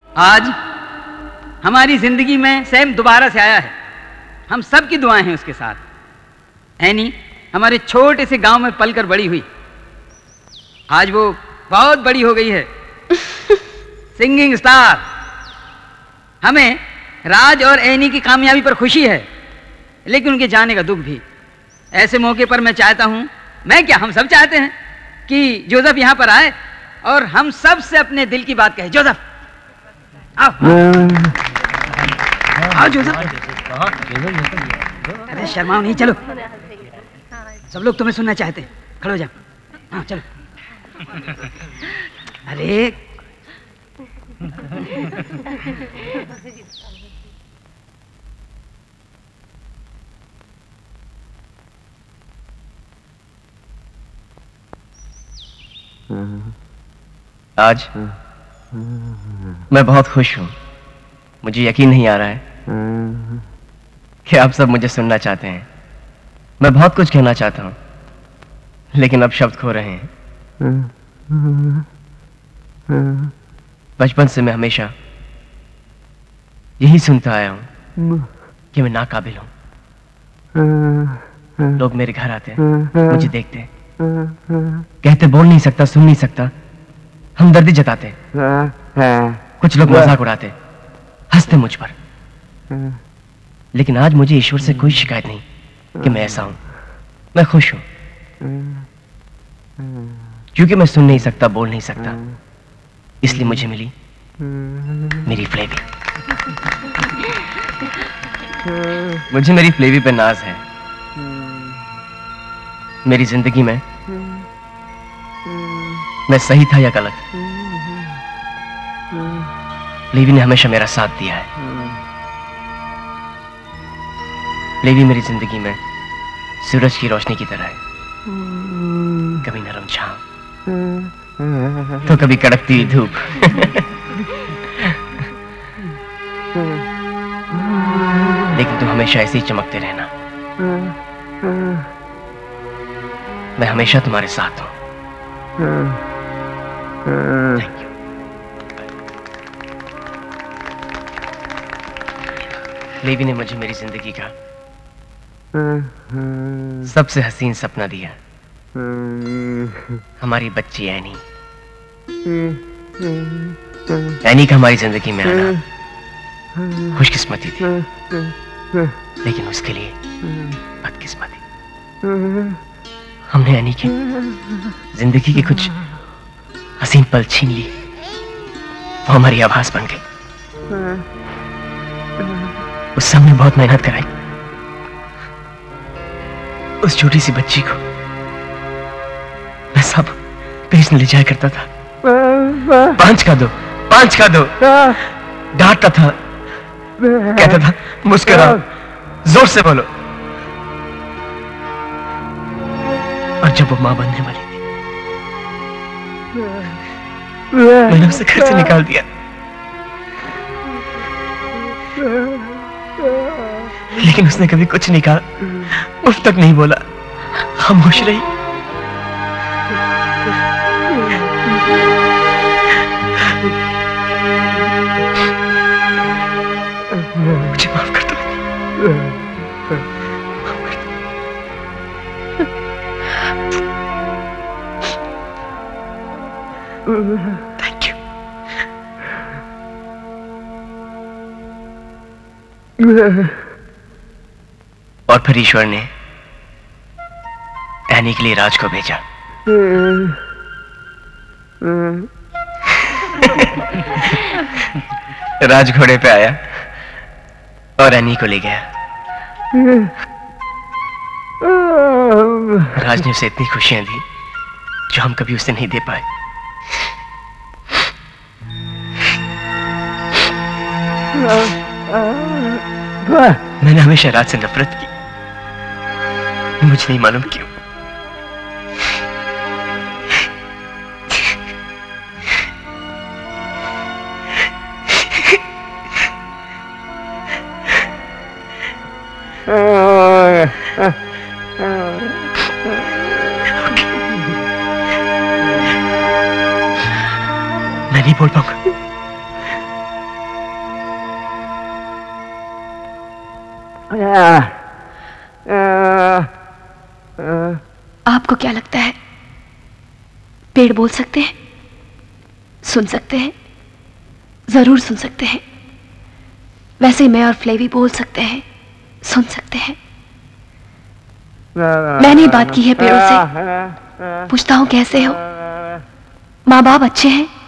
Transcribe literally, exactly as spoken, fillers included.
आज हमारी जिंदगी में सैम दोबारा से आया है। हम सब की दुआएं हैं उसके साथ। एनी हमारे छोटे से गांव में पलकर बड़ी हुई, आज वो बहुत बड़ी हो गई है, सिंगिंग स्टार। हमें राज और एनी की कामयाबी पर खुशी है, लेकिन उनके जाने का दुख भी। ऐसे मौके पर मैं चाहता हूं, मैं क्या हम सब चाहते हैं कि जोसेफ यहां पर आए और हम सब से अपने दिल की बात कहे। जोसेफ आओ, आओ जोसेफ। अरे शर्माओ नहीं, चलो, सब लोग तुम्हें सुनना चाहते हैं। खड़ो जाओ, हाँ चलो। अरे आज मैं बहुत खुश हूँ। मुझे यकीन नहीं आ रहा है कि आप सब मुझे सुनना चाहते हैं। मैं बहुत कुछ कहना चाहता हूँ, लेकिन अब शब्द खो रहे हैं। बचपन से मैं हमेशा यही सुनता आया हूँ कि मैं नाकाबिल हूँ। लोग मेरे घर आते हैं, मुझे देखते हैं, कहते बोल नहीं सकता, सुन नहीं सकता, हमदर्दी जताते। कुछ लोग मजाक उड़ाते, हंसते मुझ पर। लेकिन आज मुझे ईश्वर से कोई शिकायत नहीं कि मैं ऐसा हूं। मैं खुश हूं, क्योंकि मैं सुन नहीं सकता, बोल नहीं सकता, इसलिए मुझे मिली मेरी फ्लेवी। मुझे मेरी फ्लेवी पे नाज है। मेरी जिंदगी में मैं सही था या गलत, फ्लेवी ने हमेशा मेरा साथ दिया है। फ्लेवी मेरी जिंदगी में सूरज की रोशनी की तरह है, कभी नरम छांव तो कभी कड़कती हुई धूप। लेकिन तुम हमेशा ऐसे ही चमकते रहना। मैं हमेशा तुम्हारे साथ हूं। Thank you. फ्लेवी ने मुझे मेरी जिंदगी का सबसे हसीन सपना दिया। हमारी बच्ची एनी। एनी का हमारी जिंदगी में आना खुशकिस्मती थी, लेकिन उसके लिए बदकिस्मती। हमने एनी की जिंदगी के कुछ हसीन पल छीन ली। वो हमारी आभास बन गई। उससे हमने बहुत मेहनत कराई। उस छोटी सी बच्ची को मैं सब पेश ले जाया करता था। पांच का दो, पांच का दो, डांटता था, कहता था मुस्कुराओ, जोर से बोलो। और जब वो मां बनने वाली थी, मैंने उसे घर से निकाल दिया। लेकिन उसने कभी कुछ नहीं कहा, उफ तक नहीं बोला, खामोश रही। मुझे माफ कर दो। Thank you. और फिर ईश्वर ने एनी के लिए राज को भेजा। राज घोड़े पे आया और एनी को ले गया। राज ने उसे इतनी खुशियां दी जो हम कभी उसे नहीं दे पाए। मैंने हमेशा राज से नफरत की, मुझे नहीं मालूम क्यों। मैं नहीं बोल पाऊंगा, आपको क्या लगता है पेड़ बोल सकते हैं? सुन सकते हैं? जरूर सुन सकते हैं। वैसे मैं और फ्लेवी बोल सकते हैं, सुन सकते हैं। मैंने बात की है पेड़ों से, पूछता हूं कैसे हो, माँ बाप अच्छे हैं?